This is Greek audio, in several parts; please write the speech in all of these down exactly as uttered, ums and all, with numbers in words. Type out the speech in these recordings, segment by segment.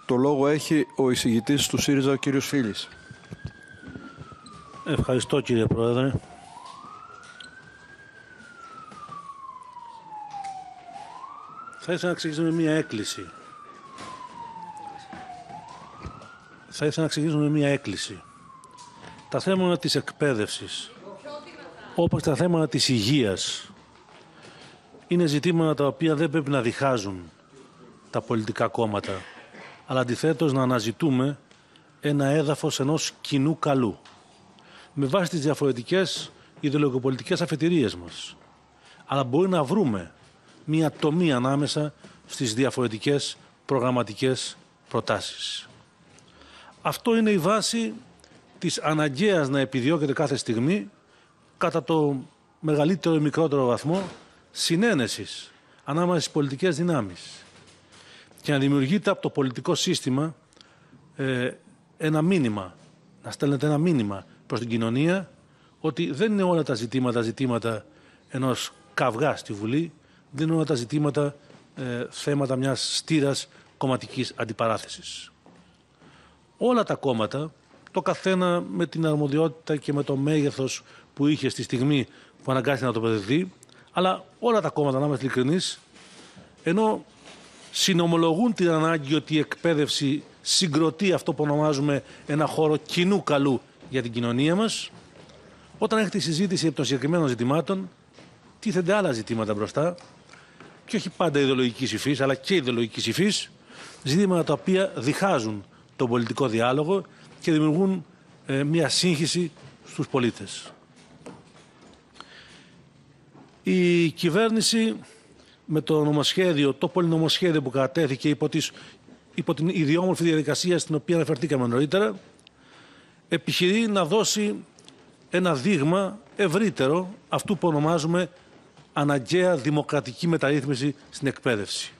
Το λόγο έχει ο εισηγητής του ΣΥΡΙΖΑ, ο κύριος Φίλης. Ευχαριστώ, κύριε Πρόεδρε. Θα ήθελα να ξεκινήσουμε μια έκκληση. Θα ήθελα να ξεκινήσουμε μια έκκληση. Τα θέματα της εκπαίδευσης, όπως τα θέματα της υγείας, είναι ζητήματα τα οποία δεν πρέπει να διχάζουν τα πολιτικά κόμματα, αλλά αντιθέτως να αναζητούμε ένα έδαφος ενός κοινού καλού, με βάση τις διαφορετικές ιδεολογικοπολιτικές αφετηρίες μας. Αλλά μπορεί να βρούμε μια τομή ανάμεσα στις διαφορετικές προγραμματικές προτάσεις. Αυτό είναι η βάση της αναγκαίας να επιδιώκεται κάθε στιγμή, κατά το μεγαλύτερο ή μικρότερο βαθμό, συνένεσης ανάμεσα στις πολιτικές δυνάμεις και να δημιουργείται από το πολιτικό σύστημα ε, ένα μήνυμα, να στέλνεται ένα μήνυμα προς την κοινωνία ότι δεν είναι όλα τα ζητήματα ζητήματα ενός καυγά στη Βουλή, δεν είναι όλα τα ζητήματα ε, θέματα μιας στήρας κομματικής αντιπαράθεσης. Όλα τα κόμματα, το καθένα με την αρμοδιότητα και με το μέγεθος που είχε στη στιγμή που αναγκάστηκε να τοποθετηθεί, αλλά όλα τα κόμματα, να είμαστε ειλικρινείς, ενώ συνομολογούν την ανάγκη ότι η εκπαίδευση συγκροτεί αυτό που ονομάζουμε ένα χώρο κοινού καλού για την κοινωνία μας, όταν έχετε συζήτηση από των συγκεκριμένων ζητημάτων, τίθενται άλλα ζητήματα μπροστά, και όχι πάντα ιδεολογικής υφής, αλλά και ιδεολογικής υφής, ζητήματα τα οποία διχάζουν τον πολιτικό διάλογο και δημιουργούν ε, μια σύγχυση στους πολίτες. Η κυβέρνηση με το νομοσχέδιο, το πολυνομοσχέδιο που κατατέθηκε υπό, τις, υπό την ιδιόμορφη διαδικασία στην οποία αναφερθήκαμε νωρίτερα, επιχειρεί να δώσει ένα δείγμα ευρύτερο αυτού που ονομάζουμε αναγκαία δημοκρατική μεταρρύθμιση στην εκπαίδευση.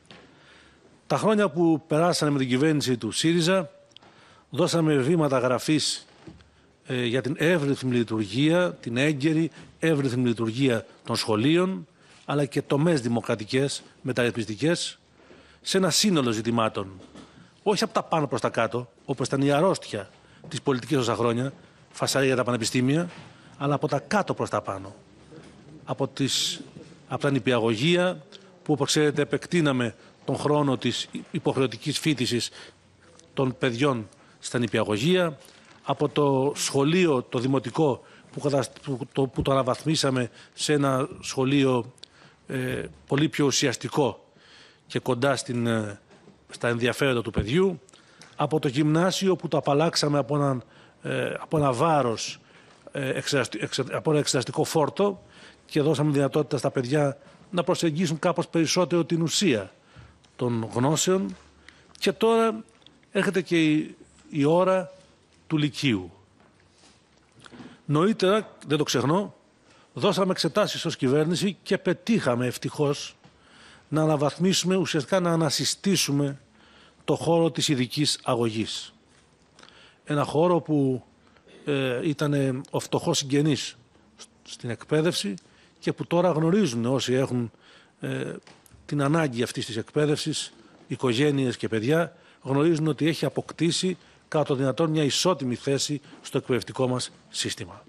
Τα χρόνια που περάσανε με την κυβέρνηση του ΣΥΡΙΖΑ δώσαμε βήματα γραφής ε, για την εύρυθμη λειτουργία, την έγκαιρη εύρυθμη λειτουργία των σχολείων, αλλά και τομές δημοκρατικές, μεταρρυθμιστικές, σε ένα σύνολο ζητημάτων. Όχι από τα πάνω προς τα κάτω, όπως ήταν η αρρώστια της πολιτικής τόσα χρόνια, φασαρία για τα πανεπιστήμια, αλλά από τα κάτω προς τα πάνω. Από, τις, από τα νηπιαγωγεία, που όπως ξέρετε επεκτείναμε τον χρόνο της υποχρεωτικής φοιτησης των παιδιών στα νηπιαγωγεία, από το σχολείο, το δημοτικό, που, που, το, που το αναβαθμίσαμε σε ένα σχολείο ε, πολύ πιο ουσιαστικό και κοντά στην, ε, στα ενδιαφέροντα του παιδιού, από το γυμνάσιο που το απαλλάξαμε από, έναν, ε, από ένα βάρος, ε, εξεταστι, εξε, από ένα εξεταστικό φόρτο και δώσαμε δυνατότητα στα παιδιά να προσεγγίσουν κάπως περισσότερο την ουσία των γνώσεων, και τώρα έρχεται και η, η ώρα του Λυκείου. Νωρίτερα, δεν το ξεχνώ, δώσαμε εξετάσεις ως κυβέρνηση και πετύχαμε ευτυχώς να αναβαθμίσουμε, ουσιαστικά να ανασυστήσουμε το χώρο της ειδικής αγωγής. Ένα χώρο που ε, ήταν ο φτωχός συγγενής στην εκπαίδευση και που τώρα γνωρίζουν όσοι έχουν ε, την ανάγκη αυτής της εκπαίδευσης, οικογένειες και παιδιά, γνωρίζουν ότι έχει αποκτήσει κατά το δυνατόν μια ισότιμη θέση στο εκπαιδευτικό μας σύστημα.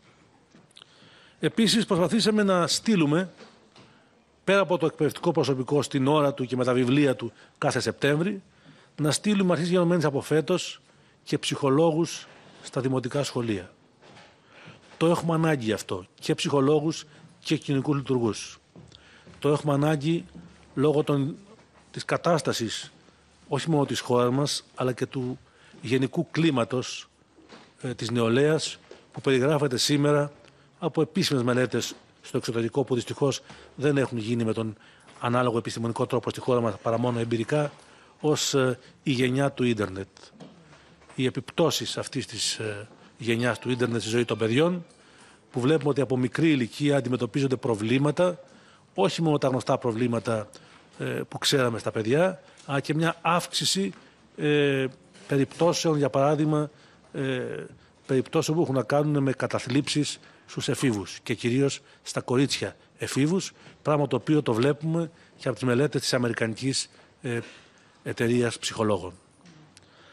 Επίσης προσπαθήσαμε να στείλουμε, πέρα από το εκπαιδευτικό προσωπικό στην ώρα του και με τα βιβλία του κάθε Σεπτέμβρη, να στείλουμε αρχής γενομένης από φέτος και ψυχολόγους στα δημοτικά σχολεία. Το έχουμε ανάγκη αυτό, και ψυχολόγους και κοινωνικούς λειτουργούς. Το έχουμε ανάγκη λόγω των, της κατάστασης όχι μόνο της χώρας μας, αλλά και του γενικού κλίματος ε, της νεολαίας που περιγράφεται σήμερα από επίσημες μελέτες στο εξωτερικό, που δυστυχώς δεν έχουν γίνει με τον ανάλογο επιστημονικό τρόπο στη χώρα μας παρά μόνο εμπειρικά, ως ε, η γενιά του ίντερνετ. Οι επιπτώσεις αυτής της ε, γενιάς του ίντερνετ στη ζωή των παιδιών, που βλέπουμε ότι από μικρή ηλικία αντιμετωπίζονται προβλήματα, όχι μόνο τα γνωστά προβλήματα ε, που ξέραμε στα παιδιά, αλλά και μια αύξηση ε, περιπτώσεων, για παράδειγμα, ε, περιπτώσεων που έχουν να κάνουν με καταθλίψεις στους εφήβους και κυρίως στα κορίτσια εφήβους, πράγμα το οποίο το βλέπουμε και από τις μελέτες της Αμερικανικής ε, Εταιρείας Ψυχολόγων.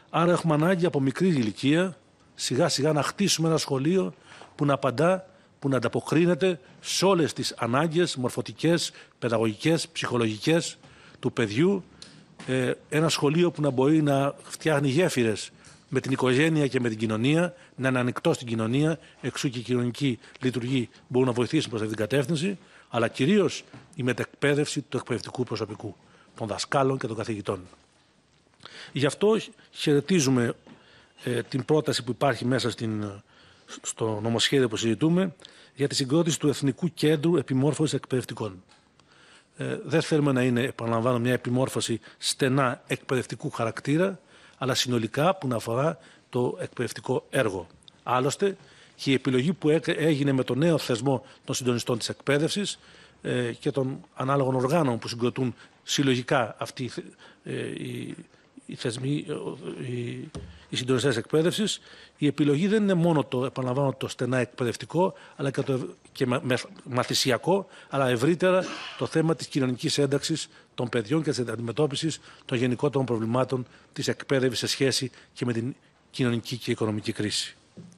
Άρα έχουμε ανάγκη από μικρή ηλικία σιγά σιγά να χτίσουμε ένα σχολείο που να απαντά, που να ανταποκρίνεται σε όλες τις ανάγκες μορφωτικές, παιδαγωγικές, ψυχολογικές του παιδιού. Ε, ένα σχολείο που να μπορεί να φτιάχνει γέφυρες με την οικογένεια και με την κοινωνία, να είναι ανοιχτό στην κοινωνία, εξού και η κοινωνική λειτουργία μπορούν να βοηθήσουν προς αυτή την κατεύθυνση, αλλά κυρίως η μετεκπαίδευση του εκπαιδευτικού προσωπικού, των δασκάλων και των καθηγητών. Γι' αυτό χαιρετίζουμε ε, την πρόταση που υπάρχει μέσα στην, στο νομοσχέδιο που συζητούμε για τη συγκρότηση του Εθνικού Κέντρου Επιμόρφωσης Εκπαιδευτικών. Ε, δεν θέλουμε να είναι, επαναλαμβάνω, μια επιμόρφωση στενά εκπαιδευτικού χαρακτήρα, αλλά συνολικά που να αφορά το εκπαιδευτικό έργο. Άλλωστε, και η επιλογή που έγινε με το νέο θεσμό των συντονιστών της εκπαίδευσης ε, και των ανάλογων οργάνων που συγκροτούν συλλογικά αυτοί ε, οι, οι θεσμοί, οι, οι συντονιστές εκπαίδευσης, η επιλογή δεν είναι μόνο το, επαναλαμβάνω, το στενά εκπαιδευτικό, αλλά και, το, και με, με, μαθησιακό, αλλά ευρύτερα το θέμα της κοινωνικής ένταξης των παιδιών και της αντιμετώπισης των γενικότερων προβλημάτων της εκπαίδευσης σε σχέση και με την κοινωνική και οικονομική κρίση.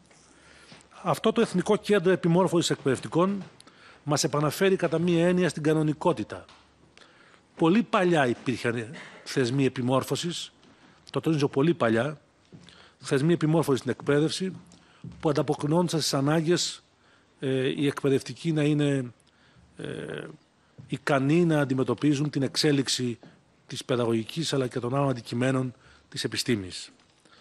Αυτό το Εθνικό Κέντρο Επιμόρφωσης Εκπαιδευτικών μας επαναφέρει κατά μία έννοια στην κανονικότητα. Πολύ παλιά υπήρχαν θεσμοί επιμόρφωσης, το τονίζω πολύ παλιά, θεσμοί επιμόρφωσης στην εκπαίδευση, που ανταποκρινόντουσαν στις ανάγκες ε, οι εκπαιδευτικοί να είναι ε, ικανοί να αντιμετωπίζουν την εξέλιξη της παιδαγωγικής αλλά και των άλλων αντικειμένων της επιστήμης.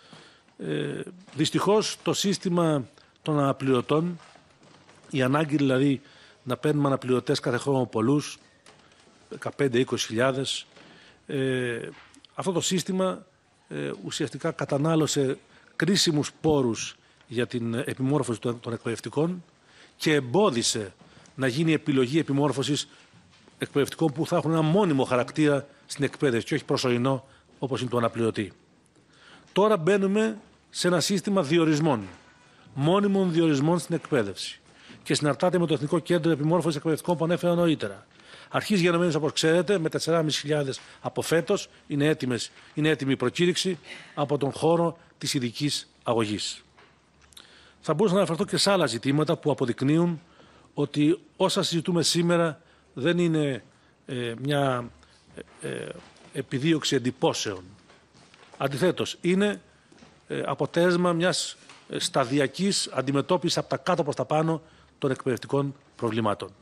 Ε, δυστυχώς το σύστημα των αναπληρωτών, η ανάγκη δηλαδή να παίρνουμε αναπληρωτές κάθε χρόνο πολλούς, δεκαπέντε με είκοσι χιλιάδες, ε, αυτό το σύστημα ε, ουσιαστικά κατανάλωσε κρίσιμους πόρους για την επιμόρφωση των, των εκπαιδευτικών και εμπόδισε να γίνει επιλογή επιμόρφωσης εκπαιδευτικών που θα έχουν ένα μόνιμο χαρακτήρα στην εκπαίδευση και όχι προσωρινό όπως είναι το αναπληρωτή. Τώρα μπαίνουμε σε ένα σύστημα διορισμών, μόνιμων διορισμών στην εκπαίδευση και συναρτάται με το Εθνικό Κέντρο Επιμόρφωσης Εκπαιδευτικών που ανέφερα νωρίτερα. Αρχής γενομένης, όπως ξέρετε, με τέσσερις χιλιάδες πεντακόσιες από φέτος είναι, έτοιμες, είναι έτοιμη η προκήρυξη από τον χώρο της ειδικής αγωγής. Θα μπορούσα να αναφερθώ και σε άλλα ζητήματα που αποδεικνύουν ότι όσα συζητούμε σήμερα δεν είναι ε, μια ε, επιδίωξη εντυπώσεων. Αντιθέτως, είναι ε, αποτέλεσμα μιας ε, σταδιακής αντιμετώπισης από τα κάτω προς τα πάνω των εκπαιδευτικών προβλημάτων.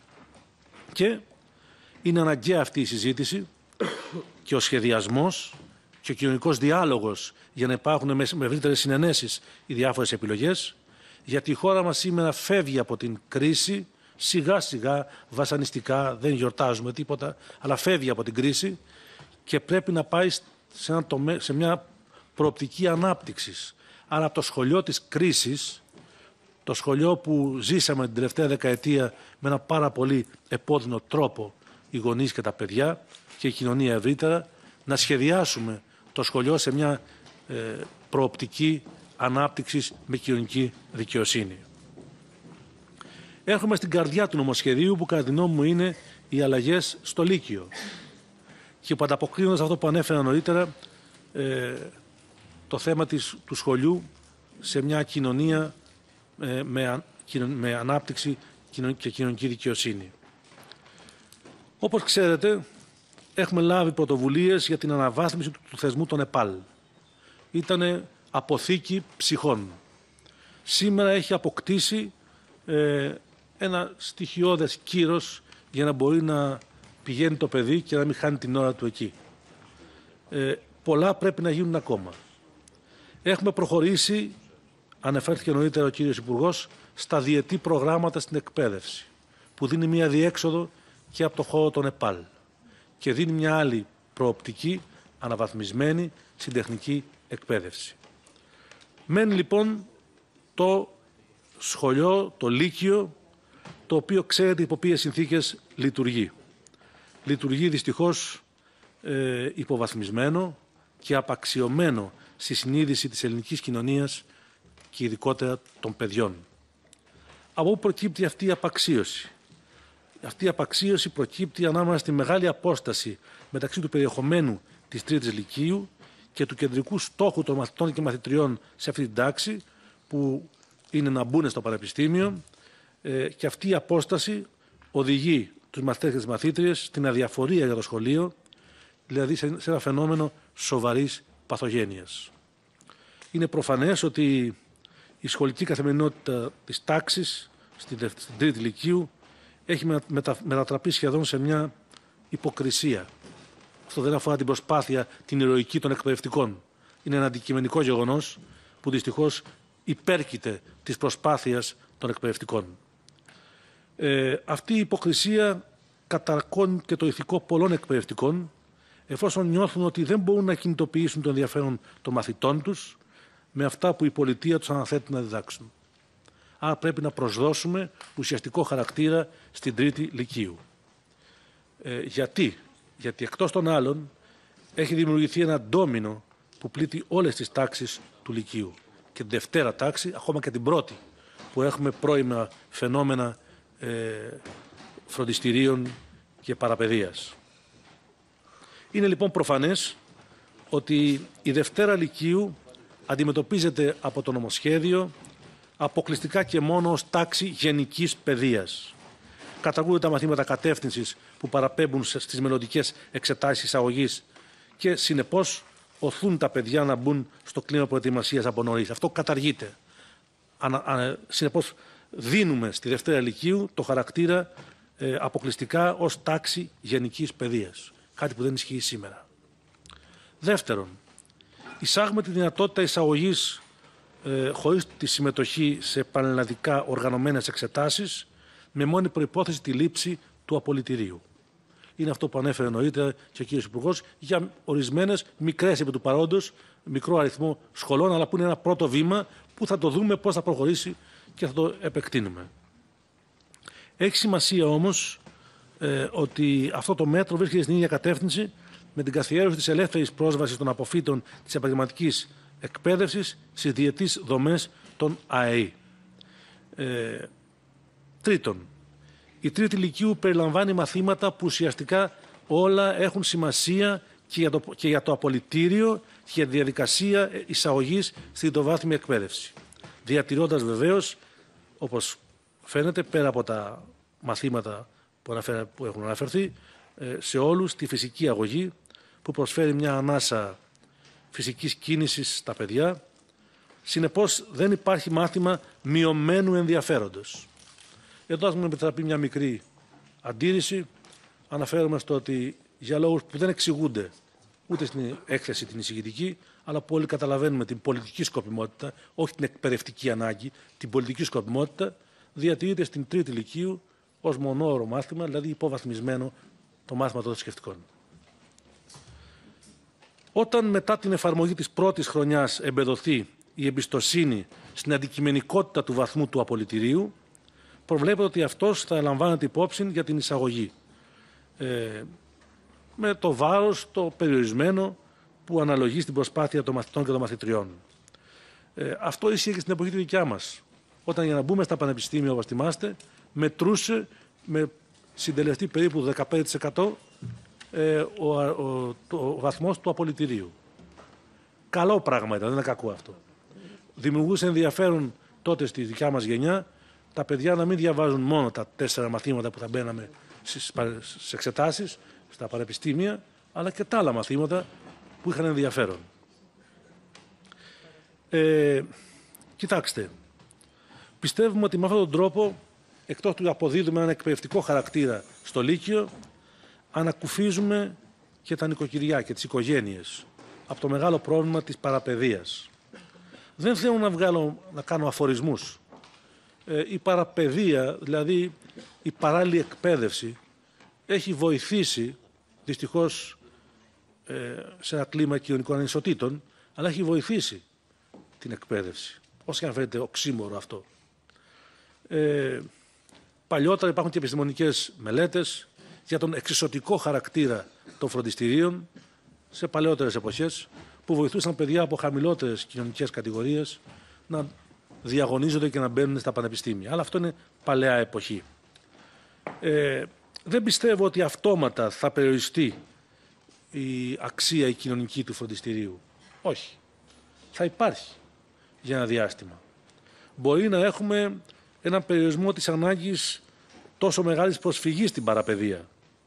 Και είναι αναγκαία αυτή η συζήτηση και ο σχεδιασμός και ο κοινωνικός διάλογος για να υπάρχουν με ευρύτερες συνενέσεις οι διάφορες επιλογές, γιατί η χώρα μας σήμερα φεύγει από την κρίση, σιγά σιγά, βασανιστικά, δεν γιορτάζουμε τίποτα, αλλά φεύγει από την κρίση και πρέπει να πάει σε, ένα τομέ, σε μια προοπτική ανάπτυξης. Άρα από το σχολείο της κρίσης, το σχολείο που ζήσαμε την τελευταία δεκαετία με ένα πάρα πολύ επώδυνο τρόπο οι γονείς και τα παιδιά και η κοινωνία ευρύτερα, να σχεδιάσουμε το σχολείο σε μια ε, προοπτική ανάπτυξης με κοινωνική δικαιοσύνη. Έρχομαι στην καρδιά του νομοσχεδίου που κατά τη γνώμη μου είναι οι αλλαγές στο Λύκειο και που ανταποκρίνοντας αυτό που ανέφερα νωρίτερα, ε, το θέμα της, του σχολείου σε μια κοινωνία ε, με, με ανάπτυξη και κοινωνική δικαιοσύνη. Όπως ξέρετε, έχουμε λάβει πρωτοβουλίες για την αναβάθμιση του, του θεσμού των ΕΠΑΛ. Ήτανε αποθήκη ψυχών. Σήμερα έχει αποκτήσει ε, ένα στοιχειώδες κύρος για να μπορεί να πηγαίνει το παιδί και να μην χάνει την ώρα του εκεί. Ε, πολλά πρέπει να γίνουν ακόμα. Έχουμε προχωρήσει, αναφέρθηκε νωρίτερα ο κύριος Υπουργός, στα διετή προγράμματα στην εκπαίδευση, που δίνει μια διέξοδο και από το χώρο των ΕΠΑΛ και δίνει μια άλλη προοπτική, αναβαθμισμένη, στην τεχνική εκπαίδευση. Μένει λοιπόν το σχολείο, το Λύκειο, το οποίο ξέρετε υπό ποιες συνθήκες λειτουργεί. Λειτουργεί δυστυχώς ε, υποβαθμισμένο και απαξιωμένο στη συνείδηση της ελληνικής κοινωνίας και ειδικότερα των παιδιών. Από πού προκύπτει αυτή η απαξίωση? Αυτή η απαξίωση προκύπτει ανάμεσα στη μεγάλη απόσταση μεταξύ του περιεχομένου της τρίτης λυκείου και του κεντρικού στόχου των μαθητών και μαθητριών σε αυτή την τάξη, που είναι να μπουν στο πανεπιστήμιο, ε, και αυτή η απόσταση οδηγεί τους μαθητές και τις μαθήτριες στην αδιαφορία για το σχολείο, δηλαδή σε, σε ένα φαινόμενο σοβαρής παθογένειας. Είναι προφανές ότι η σχολική καθημερινότητα της τάξης στην, στην τρίτη λυκείου έχει μετα, μετατραπεί σχεδόν σε μια υποκρισία. Αυτό δεν αφορά την προσπάθεια, την ηρωική των εκπαιδευτικών. Είναι ένα αντικειμενικό γεγονός που δυστυχώς υπέρκειται της προσπάθειας των εκπαιδευτικών. Ε, αυτή η υποκρισία καταρακώνει και το ηθικό πολλών εκπαιδευτικών, εφόσον νιώθουν ότι δεν μπορούν να κινητοποιήσουν το ενδιαφέρον των μαθητών τους με αυτά που η πολιτεία τους αναθέτει να διδάξουν. Άρα πρέπει να προσδώσουμε ουσιαστικό χαρακτήρα στην τρίτη λυκείου. Ε, γιατί? Γιατί εκτός των άλλων έχει δημιουργηθεί ένα ντόμινο που πλήττει όλες τις τάξεις του λυκείου. Και την δευτέρα τάξη, ακόμα και την πρώτη, που έχουμε πρώιμα φαινόμενα ε, φροντιστηρίων και παραπαιδείας. Είναι λοιπόν προφανές ότι η δευτέρα λυκείου αντιμετωπίζεται από το νομοσχέδιο αποκλειστικά και μόνο ως τάξη γενικής παιδείας. Καταργούνται τα μαθήματα κατεύθυνσης που παραπέμπουν στις μελλοντικές εξετάσεις εισαγωγής και συνεπώς οθούν τα παιδιά να μπουν στο κλίμα προετοιμασίας από νωρίς. Αυτό καταργείται. Συνεπώς δίνουμε στη δευτέρα λυκείου το χαρακτήρα ε, αποκλειστικά ως τάξη γενικής παιδείας. Κάτι που δεν ισχύει σήμερα. Δεύτερον, εισάγουμε τη δυνατότητα εισαγωγής ε, χωρίς τη συμμετοχή σε πανελλαδικά οργανωμένες εξετάσεις με μόνη προϋπόθεση τη λήψη του απολυτηρίου. Είναι αυτό που ανέφερε νωρίτερα και ο κ. Υπουργός για ορισμένες μικρές επί του παρόντος, μικρό αριθμό σχολών, αλλά που είναι ένα πρώτο βήμα που θα το δούμε πώς θα προχωρήσει και θα το επεκτείνουμε. Έχει σημασία όμως ε, ότι αυτό το μέτρο βρίσκεται στην ίδια κατεύθυνση με την καθιέρωση της ελεύθερης πρόσβασης των αποφύτων της επαγγελματικής εκπαίδευσης στις διετείς δομές των ΑΕΗ. Ε, τρίτον, η τρίτη λυκείου περιλαμβάνει μαθήματα που ουσιαστικά όλα έχουν σημασία και για το, και για το απολυτήριο και για τη διαδικασία εισαγωγής στην τριτοβάθμια εκπαίδευση. Διατηρώντας βεβαίως, όπως φαίνεται, πέρα από τα μαθήματα που, αναφέρα, που έχουν αναφερθεί, σε όλους τη φυσική αγωγή που προσφέρει μια ανάσα φυσικής κίνησης στα παιδιά. Συνεπώς δεν υπάρχει μάθημα μειωμένου ενδιαφέροντος. Εδώ ας μου επιτραπεί μια μικρή αντίρρηση. Αναφέρομαι στο ότι για λόγους που δεν εξηγούνται ούτε στην έκθεση την εισηγητική, αλλά που όλοι καταλαβαίνουμε την πολιτική σκοπιμότητα, όχι την εκπαιδευτική ανάγκη, την πολιτική σκοπιμότητα, διατηρείται στην τρίτη λυκείου ως μονόωρο μάθημα, δηλαδή υποβαθμισμένο το μάθημα των θρησκευτικών. Όταν μετά την εφαρμογή της πρώτης χρονιάς εμπεδοθεί η εμπιστοσύνη στην αντικειμενικότητα του βαθμού του απολυτηρίου, προβλέπεται ότι αυτός θα λαμβάνεται υπόψη για την εισαγωγή. Ε, με το βάρος, το περιορισμένο που αναλογεί στην προσπάθεια των μαθητών και των μαθητριών. Ε, αυτό ισχύει και στην εποχή τη δικιά μας. Όταν για να μπούμε στα πανεπιστήμια, όπως θυμάστε, μετρούσε με συντελεστή περίπου δεκαπέντε τοις εκατό ε, ο, ο, ο, ο βαθμός του απολυτηρίου. Καλό πράγμα ήταν, δεν είναι κακό αυτό. Δημιουργούσε ενδιαφέρον τότε στη δικιά μας γενιά τα παιδιά να μην διαβάζουν μόνο τα τέσσερα μαθήματα που θα μπαίναμε στις εξετάσεις, στα πανεπιστήμια, αλλά και τα άλλα μαθήματα που είχαν ενδιαφέρον. Ε, κοιτάξτε, πιστεύουμε ότι με αυτόν τον τρόπο, εκτός του αποδίδουμε έναν εκπαιδευτικό χαρακτήρα στο Λύκειο, ανακουφίζουμε και τα νοικοκυριά και τις οικογένειες από το μεγάλο πρόβλημα της παραπαιδείας. Δεν θέλω να, βγάλω, να κάνω αφορισμούς. Ε, η παραπαιδεία, δηλαδή η παράλληλη εκπαίδευση, έχει βοηθήσει, δυστυχώς ε, σε ένα κλίμα κοινωνικών ανισοτήτων, αλλά έχει βοηθήσει την εκπαίδευση. Όσο και αν φαίνεται οξύμορο αυτό. Ε, παλιότερα υπάρχουν και επιστημονικές μελέτες για τον εξισωτικό χαρακτήρα των φροντιστηρίων σε παλαιότερες εποχές, που βοηθούσαν παιδιά από χαμηλότερες κοινωνικές κατηγορίες να διαγωνίζονται και να μπαίνουν στα πανεπιστήμια. Αλλά αυτό είναι παλαιά εποχή. Ε, δεν πιστεύω ότι αυτόματα θα περιοριστεί η αξία η κοινωνική του φροντιστηρίου. Όχι. Θα υπάρχει για ένα διάστημα. Μπορεί να έχουμε έναν περιορισμό της ανάγκης τόσο μεγάλης προσφυγής στην παραπαιδεία.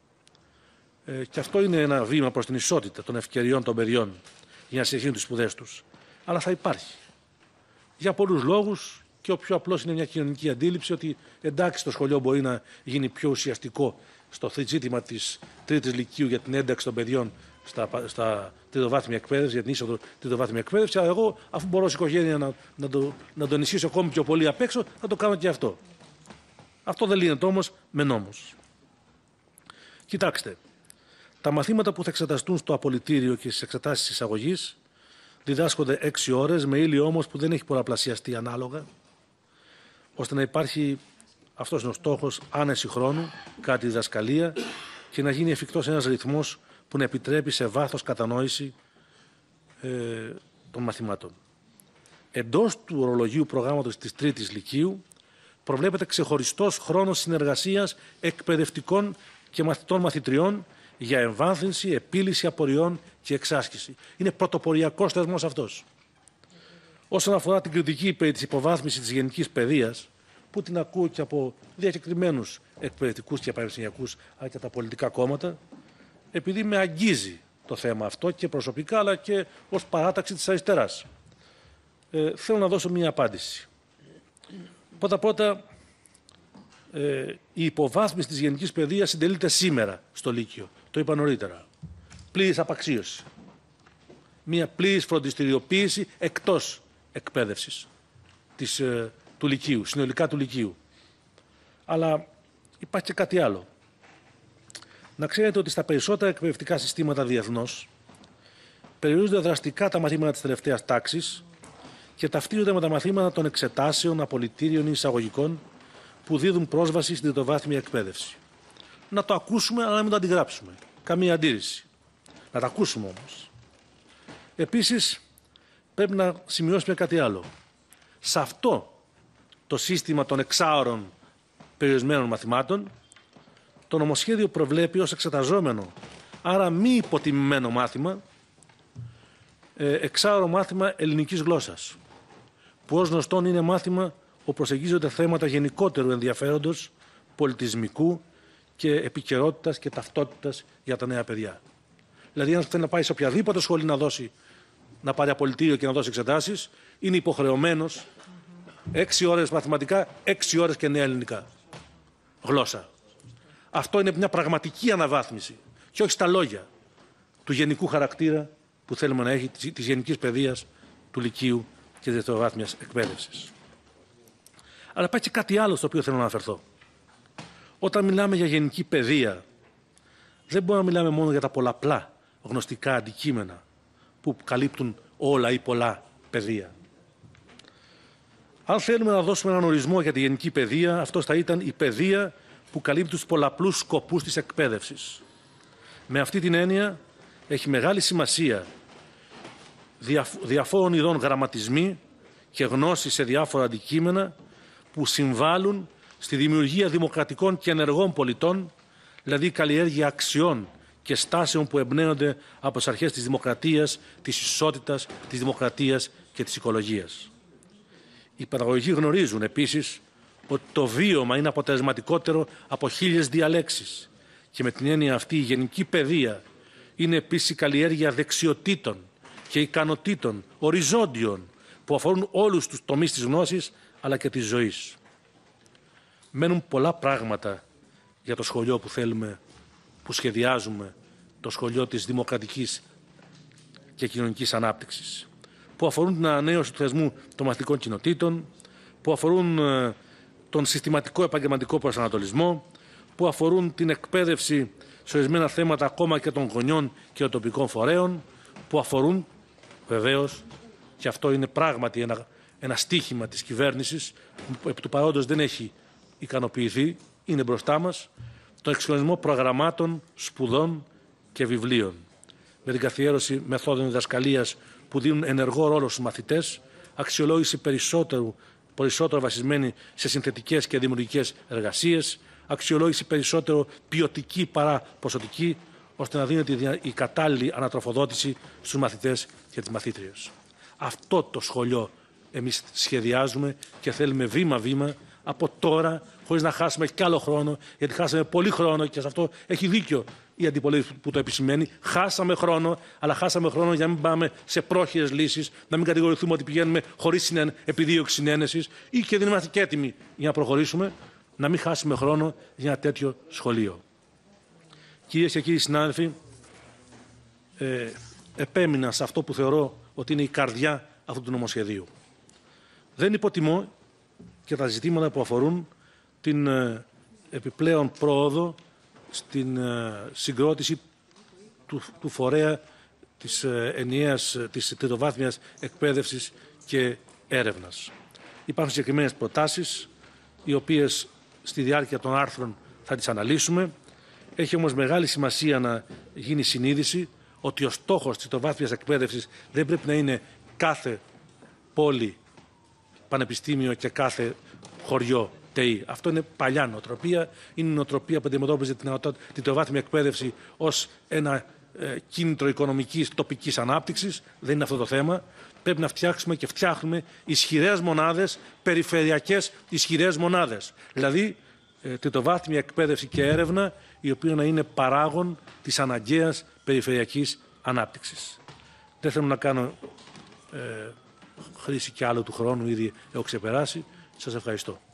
Ε, και αυτό είναι ένα βήμα προς την ισότητα των ευκαιριών των παιδιών για να συνεχίσουν τις σπουδές τους. Αλλά θα υπάρχει. Για πολλούς λόγους, και ο πιο απλός είναι μια κοινωνική αντίληψη ότι εντάξει, το σχολείο μπορεί να γίνει πιο ουσιαστικό στο ζήτημα της τρίτης λυκείου για την ένταξη των παιδιών στα, στα τριτοβάθμια εκπαίδευση, για την είσοδο τριτοβάθμια εκπαίδευση. Αλλά εγώ, αφού μπορώ ως οικογένεια να, να, το, να το ενισχύσω ακόμη πιο πολύ απ' έξω, θα το κάνω και αυτό. Αυτό δεν λύνεται όμως με νόμους. Κοιτάξτε, τα μαθήματα που θα εξεταστούν στο απολυτήριο και στις εξετάσεις εισαγωγής διδάσκονται έξι ώρες, με ύλη όμως που δεν έχει πολλαπλασιαστεί ανάλογα, ώστε να υπάρχει, αυτός είναι ο στόχος, άνεση χρόνου κατά τη διδασκαλία και να γίνει εφικτός ένας ρυθμός που να επιτρέπει σε βάθος κατανόηση ε, των μαθημάτων. Εντός του ορολογίου προγράμματος της τρίτης λυκείου προβλέπεται ξεχωριστός χρόνος συνεργασίας εκπαιδευτικών και μαθητών μαθητριών για εμβάθυνση, επίλυση απορριών και εξάσκηση. Είναι πρωτοποριακός θεσμός αυτός. Όσον αφορά την κριτική περί της υποβάθμισης της γενικής παιδείας, που την ακούω και από διακεκριμένους εκπαιδευτικούς και πανεπιστημιακούς, αλλά και τα πολιτικά κόμματα, επειδή με αγγίζει το θέμα αυτό και προσωπικά, αλλά και ως παράταξη της αριστεράς. Ε, θέλω να δώσω μία απάντηση. Πρώτα-πρώτα, ε, η υποβάθμιση της γενικής παιδείας συντελείται σήμερα στο Λύκειο. Το είπα νωρίτερα. Πλήρης απαξίωση. Μία πλήρης φροντιστηριοποίηση εκτός εκπαίδευσης της, ε, του Λυκείου, συνολικά του Λυκείου. Αλλά υπάρχει και κάτι άλλο. Να ξέρετε ότι στα περισσότερα εκπαιδευτικά συστήματα διεθνώς περιορίζονται δραστικά τα μαθήματα της τελευταίας τάξης και ταυτίζονται με τα μαθήματα των εξετάσεων, απολυτήριων ή εισαγωγικών που δίδουν πρόσβαση στην τριτοβάθμια εκπαίδευση. Να το ακούσουμε, αλλά να μην το αντιγράψουμε. Καμία αντίρρηση. Να το ακούσουμε όμως. Επίσης, πρέπει να σημειώσουμε κάτι άλλο. Σε αυτό το σύστημα των εξάωρων περιορισμένων μαθημάτων, το νομοσχέδιο προβλέπει ως εξεταζόμενο, άρα μη υποτιμημένο μάθημα, εξάωρο μάθημα ελληνικής γλώσσας, που ως γνωστόν είναι μάθημα όπου προσεγγίζονται θέματα γενικότερου ενδιαφέροντος, πολιτισμικού και επικαιρότητας και ταυτότητας για τα νέα παιδιά. Δηλαδή, αν θέλει να πάει σε οποιαδήποτε σχολή να δώσει, να πάρει απολυτήριο και να δώσει εξετάσεις, είναι υποχρεωμένος έξι ώρες μαθηματικά, έξι ώρες και νέα ελληνικά γλώσσα. Αυτό είναι μια πραγματική αναβάθμιση και όχι στα λόγια του γενικού χαρακτήρα που θέλουμε να έχει της γενικής παιδείας, του Λυκείου και της δευτεροβάθμιας εκπαίδευσης. Αλλά υπάρχει και κάτι άλλο στο οποίο θέλω να αναφερθώ. Όταν μιλάμε για γενική παιδεία, δεν μπορούμε να μιλάμε μόνο για τα πολλαπλά γνωστικά αντικείμενα που καλύπτουν όλα ή πολλά παιδεία. Αν θέλουμε να δώσουμε έναν ορισμό για τη γενική παιδεία, αυτός θα ήταν η παιδεία που καλύπτει τους πολλαπλούς σκοπούς της εκπαίδευσης. Με αυτή την έννοια έχει μεγάλη σημασία διαφόρων ειδών γραμματισμοί και γνώσεις σε διάφορα αντικείμενα που συμβάλλουν στη δημιουργία δημοκρατικών και ενεργών πολιτών, δηλαδή καλλιέργεια αξιών και στάσεων που εμπνέονται από τις αρχές της δημοκρατίας, της ισότητας, της δημοκρατίας και της οικολογίας. Οι παιδαγωγοί γνωρίζουν επίσης ότι το βίωμα είναι αποτελεσματικότερο από χίλιες διαλέξεις και με την έννοια αυτή η γενική παιδεία είναι επίσης η καλλιέργεια δεξιοτήτων και ικανοτήτων οριζόντιων που αφορούν όλους τους τομείς της γνώσης αλλά και της ζωής. Μένουν πολλά πράγματα για το σχολείο που θέλουμε, που σχεδιάζουμε, το σχολείο της δημοκρατικής και κοινωνικής ανάπτυξης, που αφορούν την ανανέωση του θεσμού των μαθητικών κοινοτήτων, που αφορούν ε, τον συστηματικό επαγγελματικό προσανατολισμό, που αφορούν την εκπαίδευση σε ορισμένα θέματα ακόμα και των γονιών και των τοπικών φορέων, που αφορούν βεβαίως, και αυτό είναι πράγματι ένα, ένα στίχημα της κυβέρνησης, που επί του παρόντος δεν έχει ικανοποιηθεί, είναι μπροστά μας, τον εξυγχρονισμό προγραμμάτων, σπουδών και βιβλίων, με την καθιέρωση μεθόδων διδασκαλίας που δίνουν ενεργό ρόλο στους μαθητές, αξιολόγηση περισσότερου, περισσότερο βασισμένη σε συνθετικές και δημιουργικές εργασίες, αξιολόγηση περισσότερο ποιοτική παρά ποσοτική, ώστε να δίνεται η κατάλληλη ανατροφοδότηση στους μαθητές και τις μαθήτριες. Αυτό το σχολείο εμείς σχεδιάζουμε και θέλουμε βήμα-βήμα από τώρα, χωρίς να χάσουμε κι άλλο χρόνο, γιατί χάσαμε πολύ χρόνο και σε αυτό έχει δίκιο η αντιπολίτευση που το επισημαίνει. Χάσαμε χρόνο, αλλά χάσαμε χρόνο για να μην πάμε σε πρόχειρες λύσεις, να μην κατηγορηθούμε ότι πηγαίνουμε χωρίς συνέν, επιδίωξη συνένεσης ή και δεν είμαστε και έτοιμοι για να προχωρήσουμε, να μην χάσουμε χρόνο για ένα τέτοιο σχολείο. Κυρίες και κύριοι συνάδελφοι, ε, επέμεινα σε αυτό που θεωρώ ότι είναι η καρδιά αυτού του νομοσχεδίου. Δεν υποτιμώ και τα ζητήματα που αφορούν την ε, επιπλέον πρόοδο στην ε, συγκρότηση του, του φορέα της ε, ενιαίας, της τριτοβάθμιας εκπαίδευσης και έρευνας. Υπάρχουν συγκεκριμένες προτάσεις, οι οποίες στη διάρκεια των άρθρων θα τις αναλύσουμε. Έχει όμως μεγάλη σημασία να γίνει συνείδηση ότι ο στόχος της τριτοβάθμιας εκπαίδευσης δεν πρέπει να είναι κάθε πόλη, πανεπιστήμιο και κάθε χωριό ΤΕΙ. Αυτό είναι παλιά νοοτροπία. Είναι η νοοτροπία που αντιμετώπιζε την τριτοβάθμια εκπαίδευση ως ένα ε, κίνητρο οικονομικής τοπικής ανάπτυξης. Δεν είναι αυτό το θέμα. Πρέπει να φτιάξουμε και φτιάχνουμε ισχυρές μονάδες, περιφερειακές ισχυρές μονάδες. Δηλαδή, ε, τριτοβάθμια εκπαίδευση και έρευνα, η οποία να είναι παράγον της αναγκαίας περιφερειακής ανάπτυξης. Δεν θέλω να κάνω ε, χρήση και άλλο του χρόνου, ήδη έχω ξεπεράσει. Σας ευχαριστώ.